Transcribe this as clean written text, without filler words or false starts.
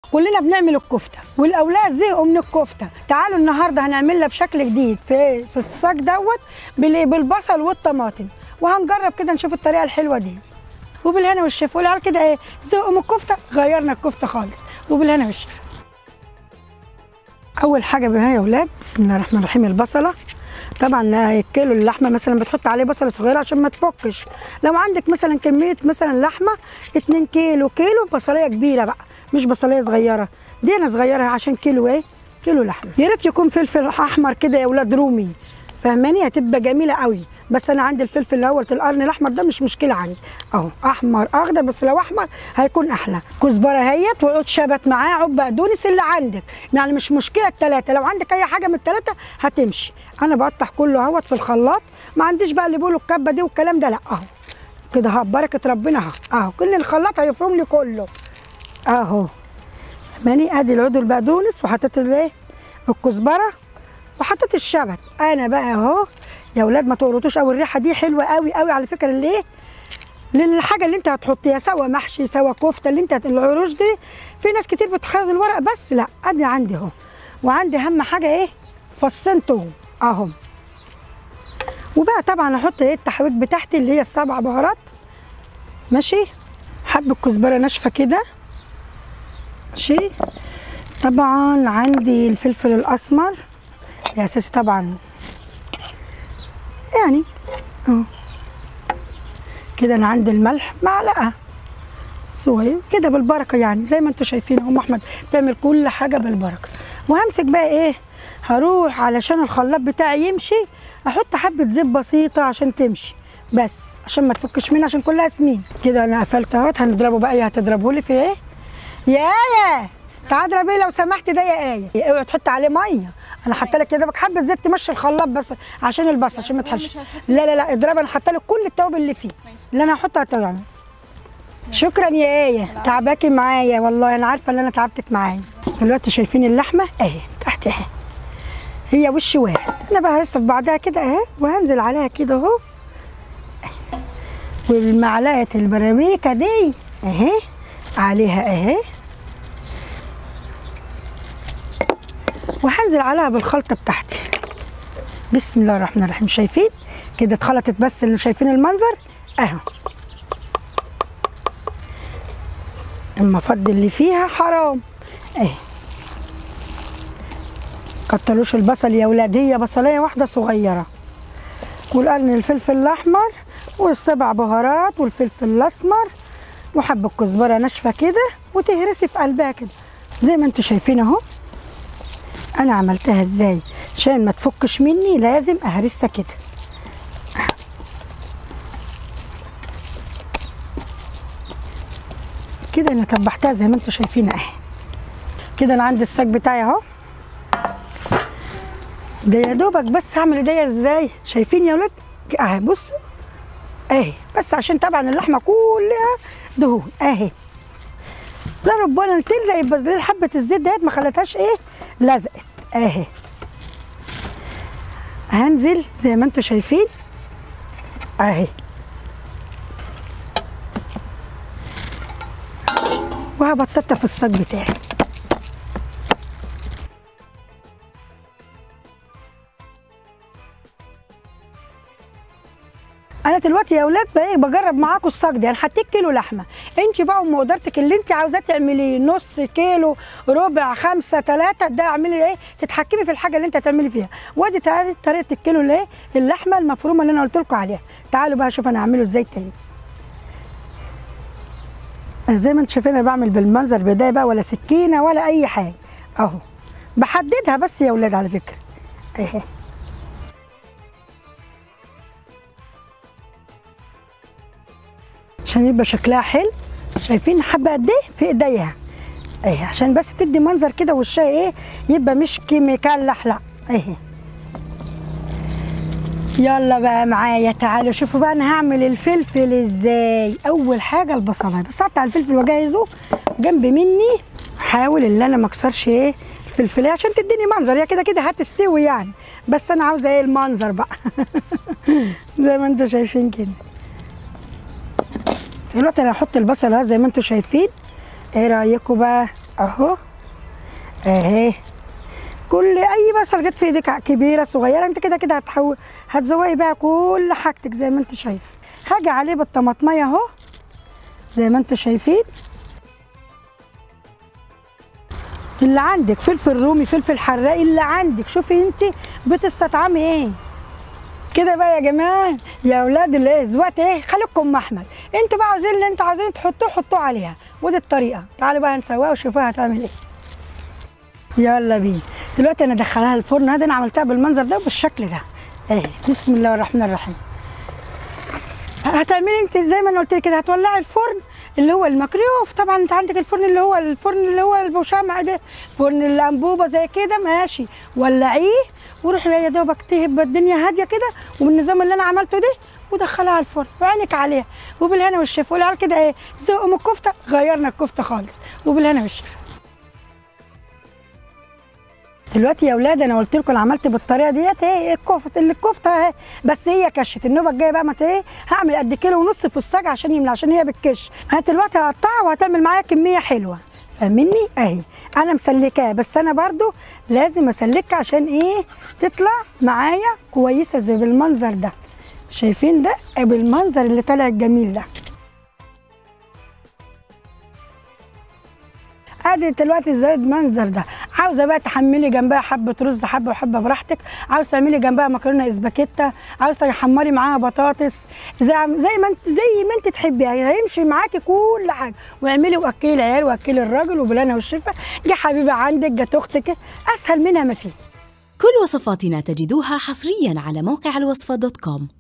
كلنا بنعمل الكفته والاولاد زهقوا من الكفته. تعالوا النهارده هنعملها بشكل جديد في الصاج دوت بالبصل والطماطم، وهنجرب كده نشوف الطريقه الحلوه دي. وبالهنا والشفا. والعيال كده ايه زهقوا من الكفته، غيرنا الكفته خالص. وبالهنا والشفا. اول حاجه بقى يا اولاد، بسم الله الرحمن الرحيم، البصله. طبعا كيلو اللحمه مثلا بتحط عليه بصله صغيره عشان ما تفكش. لو عندك مثلا كميه مثلا لحمه 2 كيلو بصليه كبيره بقى، مش بصليه صغيره. دي انا صغيره عشان كيلو ايه، كيلو لحمه. يا ريت يكون فلفل احمر كده يا اولاد رومي، فاهماني؟ هتبقى جميله قوي. بس انا عندي الفلفل الاول القرن الاحمر ده مش مشكله عندي اهو، احمر اخضر، بس لو احمر هيكون احلى. كزبره اهيت، وعود شبت معاه، عود بقدونس اللي عندك، يعني مش مشكله الثلاثه، لو عندك اي حاجه من الثلاثه هتمشي. انا بقطع كله اهوت في الخلاط، ما عنديش بقى اللي بيقولوا الكبه دي والكلام ده، لا اهو كده اهو ببركه ربنا اهو كل الخلاط هيفرم لي كله اهو. ماني ادي العود البقدونس، وحطيت الايه الكزبره، وحطيت الشبت. انا بقى اهو يا اولاد ما تقرطوش قوي، الريحه دي حلوه قوي قوي على فكره. اللي ايه للحاجه اللي انت هتحطيها، سواء محشي سواء كفته، اللي انت العروش دي في ناس كتير بتخرج الورق بس، لا ادي عندي اهو. وعندي اهم حاجه ايه، فصين توم اهو. وبقى طبعا احط ايه التحويج بتاعتي اللي هي ال7 بهارات، ماشي. حبه كزبره ناشفه كده، ماشي. طبعا عندي الفلفل الاسمر اساسي طبعا، يعني اهو كده. انا عندي الملح معلقه صغير كده بالبركه، يعني زي ما انتم شايفين ام احمد بتعمل كل حاجه بالبركه. وهمسك بقى ايه، هروح علشان الخلاط بتاعي يمشي، احط حبه زيت بسيطه عشان تمشي، بس عشان ما تفكش مني، عشان كلها سمين كده. انا قفلت اهوت. هنضربه بقى ايه، هتضربه لي في ايه يا ايه، تعالى اضرب ايه لو سمحت ده يا ايه. اوعي تحط عليه ميه، انا حاطه لك كده حبه زيت تمشي الخلاط بس عشان البصل عشان ما تحرقش. لا اضرب، انا حاطه لك كل التوابل اللي فيه اللي انا هحطها يعني. شكرا يا ايه، تعباكي معايا والله، انا عارفه ان انا تعبتك معايا. دلوقتي شايفين اللحمه اهي تحت اهي، هي وش واحد. انا بقى هرص في بعضها كده اهي، وهنزل عليها كده اهو، والمعلقه البراميكه دي اهي عليها اهي، وهنزل عليها بالخلطه بتاعتي. بسم الله الرحمن الرحيم. شايفين كده اتخلطت، بس اللي شايفين المنظر اهو. اما فضل اللي فيها حرام اهي. كتروش البصل يا ولاد، هي بصليه واحده صغيره، والقرن الفلفل الاحمر، وال7 بهارات، والفلفل الاسمر، وحبه كزبره ناشفه كده، وتهرسي في قلبها كده زي ما انتم شايفين اهو. انا عملتها ازاي عشان ما تفكش مني، لازم اهرسها كده كده. انا طبحتها زي ما انتم شايفين اهي كده. انا عندي الصاج بتاعي اهو، ده يا دوبك بس هعمل ايديا ازاي، شايفين يا ولاد اهي، بصوا اهي، بس عشان طبعا اللحمه كلها دهون اهي. لا ربنا تلزق، يبقى حبه الزيت ديت ما خلتهاش ايه لزقت اهي. هنزل زي ما انتم شايفين اهي، وهبططها في الصاج بتاعي. انا دلوقتي يا اولاد بقى بجرب معاكم الصاج ده. انا حطيت كيلو لحمه، انت بقى ومقدرتك اللي انت عاوزاه تعمليه، نص كيلو، ربع، 5، 3، ده اعملي ايه، تتحكمي في الحاجه اللي انت هتعملي فيها. وادي طريقه الكيلو الايه اللحمه المفرومه اللي انا قلت لكم عليها. تعالوا بقى شوف انا هعمله ازاي تاني. زي ما انتم شايفين انا بعمل بالمنظر بدايه بقى، ولا سكينه ولا اي حاجه اهو، بحددها بس يا اولاد على فكره اهي. عشان يبقى شكلها حلو. شايفين حبه قد ايه في ايديها اهي، عشان بس تدي منظر كده وشها ايه، يبقى مش مكلح، لا اهي. يلا بقى معايا، تعالوا شوفوا بقى انا هعمل الفلفل ازاي. اول حاجه البصله، بس على الفلفل واجهزه جنب مني، حاول ان انا ما اكسرش ايه الفلفلايه عشان تديني منظر. هي كده كده هتستوي يعني، بس انا عاوزه ايه المنظر بقى زي ما انتم شايفين كده. دلوقتي انا هحط البصل اهو زي ما انتم شايفين. ايه رايكم بقى اهو اهي. كل اي بصل جت في ايدك كبيره صغيره انت كده كده هتزوقي بقى كل حاجتك زي ما انت شايف. هاجي عليه بالطماطميه اهو زي ما انتوا شايفين. اللي عندك فلفل رومي، فلفل حراق، اللي عندك شوفي انت بتستطعمي ايه. كده بقى يا جماعه يا اولاد الزوات ايه، خليكم مع احمد. انتوا بقى عاوزين اللي انتوا عاوزين تحطوه حطوه عليها، ودي الطريقه. تعالوا بقى نسويها وشوفوها هتعمل ايه. يلا بينا. دلوقتي انا ادخلها الفرن. هذه انا عملتها بالمنظر ده وبالشكل ده اهي. بسم الله الرحمن الرحيم. هتعملي انت زي ما انا قلت لك كده، هتولعي الفرن اللي هو الميكرويف. طبعا انت عندك الفرن اللي هو البوشامع ده، فرن الانبوبه زي كده ماشي، ولعيه وروحي يا دوبك تهب الدنيا هاديه كده وبالنظام اللي انا عملته ده، ودخلها الفرن وعينك عليها وبالهنا والشفا. والعيال كده ايه زقوا من الكفته، غيرنا الكفته خالص وبالهنا والشفا. دلوقتي يا اولاد انا قلت لكم انا عملت بالطريقه ديت ايه الكفته اهي، بس هي كشت. النوبه الجايه بقى متى ايه هعمل قد كيلو ونص فستق عشان يملى، عشان هي بتكش. دلوقتي هقطعها وهتعمل معايا كميه حلوه، فاهمني؟ اهي انا مسلكاها، بس انا برضو لازم اسلكها عشان ايه تطلع معايا كويسه زي بالمنظر ده. شايفين ده بالمنظر اللي طالع الجميل ده. ادي دلوقتي زي المنظر ده. عاوزه بقى تحملي جنبها حبه رز، حبه وحبه براحتك. عاوز تعملي جنبها مكرونه اسباجيتا، عاوز تحمري معاها بطاطس، زي ما انت تحبي. هيمشي معاكي كل حاجه. واعملي واكلي العيال واكلي الراجل وبالهنا والشفا. جه حبيبه عندك، جت اختك، اسهل منها ما فيه. كل وصفاتنا تجدوها حصريا على موقع الوصفة.com.